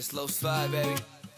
Slow slide, baby.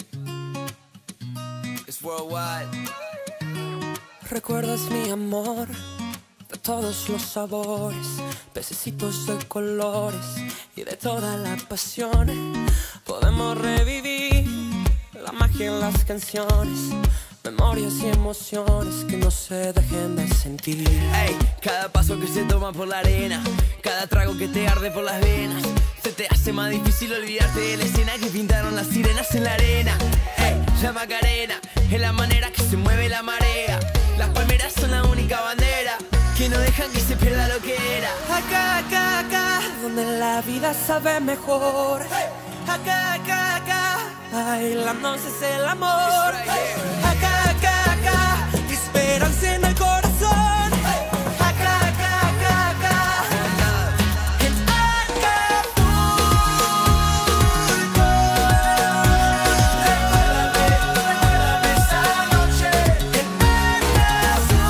It's worldwide. Recuerdas mi amor de todos los sabores, pececitos de colores y de toda la pasión. Podemos revivir la magia en las canciones, memorias y emociones que no se dejen de sentir. Ey, cada paso que se toma por la arena, cada trago que te arde por las venas, se te hace más difícil olvidarte de la escena que pintaron las sirenas en la arena. Ey, la Macarena es la manera que se mueve la marea. Las palmeras son la única bandera que no dejan que se pierda lo que era. Acá, acá, acá, donde la vida sabe mejor. Acá, acá, acá, bailándose es el amor. Acá, acá, acá, esperanza en el corazón. Acá, acá, acá, acá, en Acapulco. Recuérdame esa noche en Acapulco.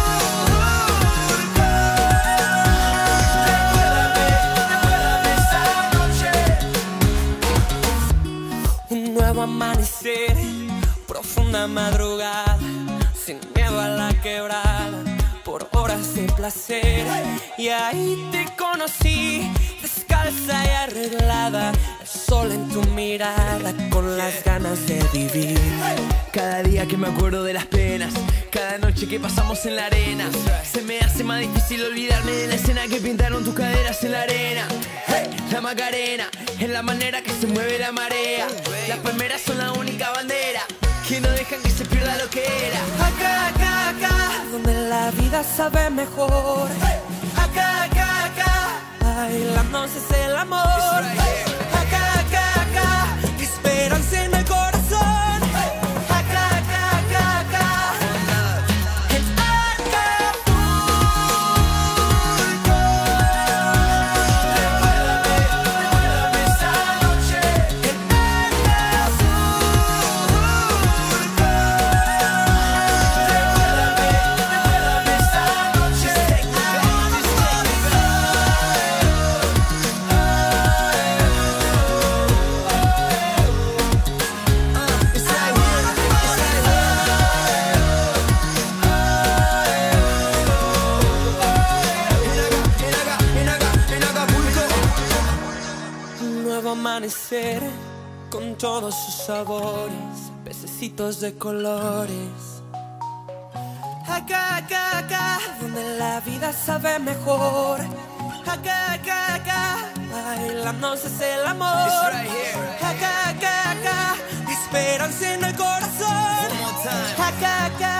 Recuérdame esa noche. Un nuevo amanecer, profunda madrugada, sin miedo a la quebrada, por horas de placer. Y ahí te conocí, descalza y arreglada, el sol en tu mirada, con las ganas de vivir. Cada día que me acuerdo de las penas, cada noche que pasamos en la arena, se me hace más difícil olvidarme de la escena que pintaron tus caderas en la arena. Hey, la Macarena es la manera que se mueve la marea. Las palmeras son la única bandera que no dejan que se pierda lo que era. Acá, acá, acá, donde la vida sabe mejor. Acá, acá, acá, bailándose es el amor. Acá, acá, acá, esperanza en el corazón. Acá, acá, acá, acá, en Acapulco. Recuérdame esa noche en Acapulco. Recuérdame esa noche en Un nuevo amanecer con todos sus sabores, pececitos de colores. Acá, acá, acá, donde la vida sabe mejor. Acá, acá, acá, bailándose es el amor. Acá, acá, acá, esperanza en el corazón. Acá, acá,